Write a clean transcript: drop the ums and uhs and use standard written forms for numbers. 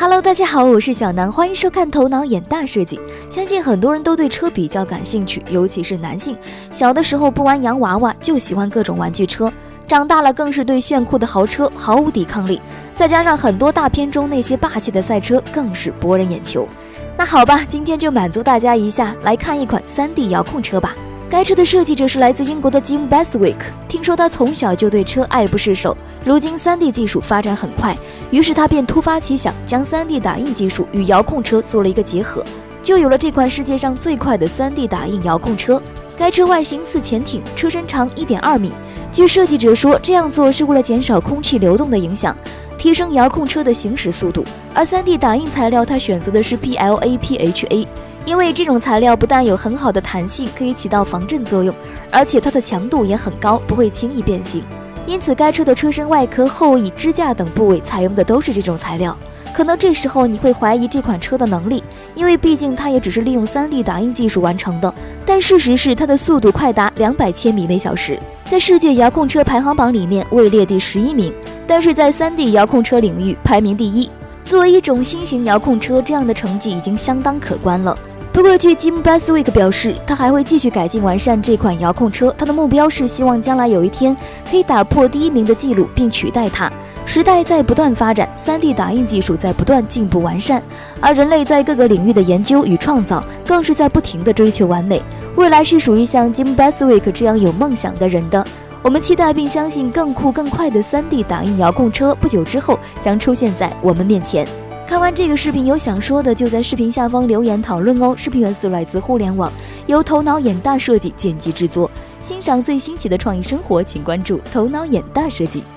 Hello， 大家好，我是小南，欢迎收看头脑眼大设计。相信很多人都对车比较感兴趣，尤其是男性。小的时候不玩洋娃娃，就喜欢各种玩具车，长大了更是对炫酷的豪车毫无抵抗力。再加上很多大片中那些霸气的赛车，更是博人眼球。那好吧，今天就满足大家一下，来看一款 3D 遥控车吧。该车的设计者是来自英国的 Jim Bestwick， 听说他从小就对车爱不释手。如今 3D 技术发展很快，于是他便突发奇想，将 3D 打印技术与遥控车做了一个结合，就有了这款世界上最快的 3D 打印遥控车。该车外形似潜艇，车身长 1.2 米。据设计者说，这样做是为了减少空气流动的影响，提升遥控车的行驶速度。而 3D 打印材料它选择的是 PLA-PHA， 因为这种材料不但有很好的弹性，可以起到防震作用，而且它的强度也很高，不会轻易变形。因此该车的车身外壳、后翼、支架等部位采用的都是这种材料。可能这时候你会怀疑这款车的能力，因为毕竟它也只是利用 3D 打印技术完成的，但事实是它的速度快达200千米每小时，在世界遥控车排行榜里面位列第11名，但是在 3D 遥控车领域排名第1。作为一种新型遥控车，这样的成绩已经相当可观了。不过据 Jim Bestwick 表示，他还会继续改进完善这款遥控车，他的目标是希望将来有一天可以打破第1名的记录并取代它。时代在不断发展， 3D 打印技术在不断进步完善，而人类在各个领域的研究与创造更是在不停地追求完美。未来是属于像 Jim Bestwick 这样有梦想的人的。我们期待并相信更酷更快的 3D 打印遥控车不久之后将出现在我们面前。看完这个视频有想说的就在视频下方留言讨论哦。视频源自来自互联网，由头脑眼大设计剪辑制作。欣赏最新奇的创意生活，请关注头脑眼大设计。